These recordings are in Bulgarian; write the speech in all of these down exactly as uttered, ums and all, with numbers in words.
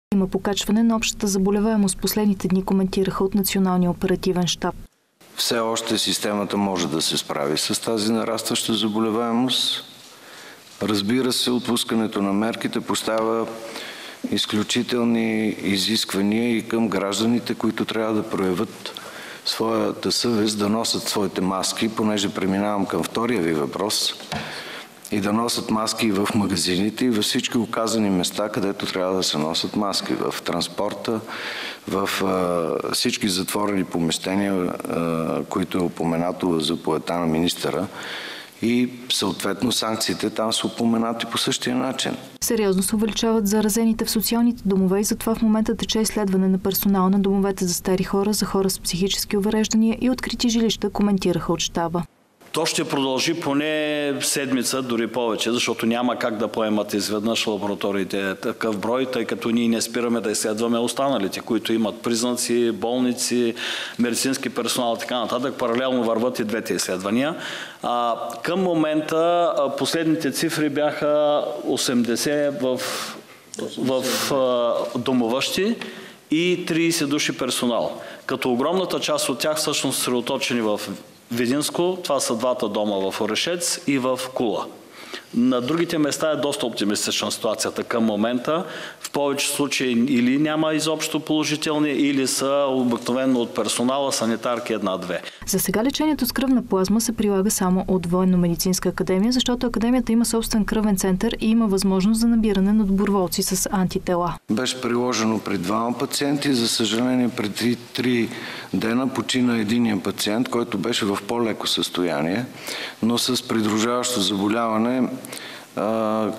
Има покачване на общата заболеваемост последните дни, коментираха от Националния оперативен щаб. Все още системата може да се справи с тази нарастваща заболеваемост. Разбира се, отпускането на мерките поставя изключителни изисквания и към гражданите, които трябва да проявят своята съвест, да носят своите маски, понеже преминавам към втория ви въпрос, и да носят маски в магазините и във всички указани места, където трябва да се носят маски. В транспорта, в а, всички затворени помещения, а, които е упоменато в заповедта на министъра. И съответно санкциите там са упоменати по същия начин. Сериозно се увеличават заразените в социалните домове и затова в момента тече изследване на персонал на домовете за стари хора, за хора с психически увреждания и открити жилища, коментираха от щаба. То ще продължи поне седмица, дори повече, защото няма как да поемат изведнъж лабораториите такъв брой, тъй като ние не спираме да изследваме останалите, които имат признаци, болници, медицински персонал и така нататък. Паралелно върват и двете изследвания. А, към момента последните цифри бяха осемдесет в, в а, домовъщи и трийсет души персонал. Като огромната част от тях всъщност средоточени в Видинско, това са двата дома в Орешец и в Кула. На другите места е доста оптимистична ситуацията към момента. В повече случаи или няма изобщо положителни, или са обикновено от персонала, санитарки една-две. За сега лечението с кръвна плазма се прилага само от Военно-медицинска академия, защото академията има собствен кръвен център и има възможност за набиране на доброволци с антитела. Беше приложено при двама пациенти. За съжаление, преди три дена почина единия пациент, който беше в по-леко състояние, но с придружаващо заболяване а,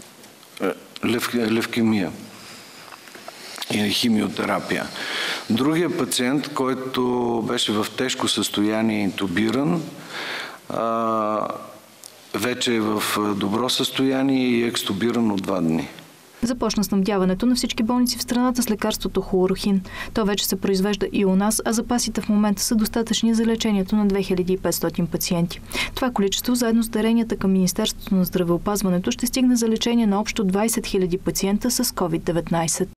лев, левкемия и химиотерапия. Другия пациент, който беше в тежко състояние, интубиран, а, вече е в добро състояние и е екстубиран от два дни. Започна снабдяването на всички болници в страната с лекарството хлорохин. То вече се произвежда и у нас, а запасите в момента са достатъчни за лечението на две хиляди и петстотин пациенти. Това количество, заедно с даренията към Министерството на здравеопазването, ще стигне за лечение на общо двайсет хиляди пациента с ковид деветнайсет.